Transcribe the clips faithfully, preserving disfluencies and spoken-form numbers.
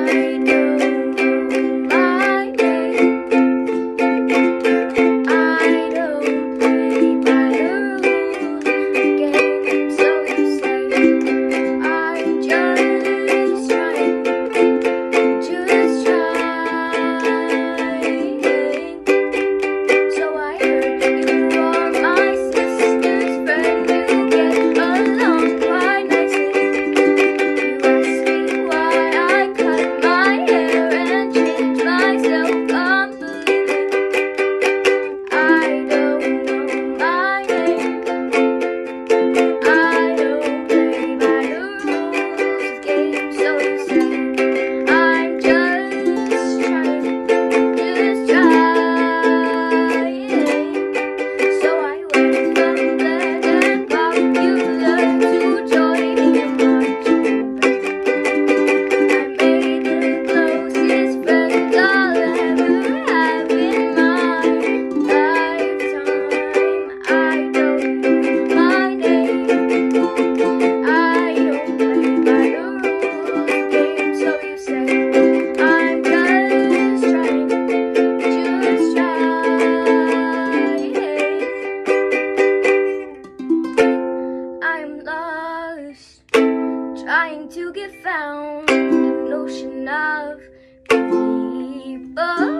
trying to get found, an ocean of people.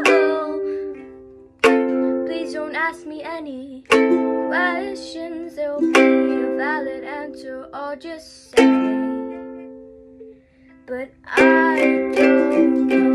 Please don't ask me any questions, there'll be a valid answer, or just say, but I don't know.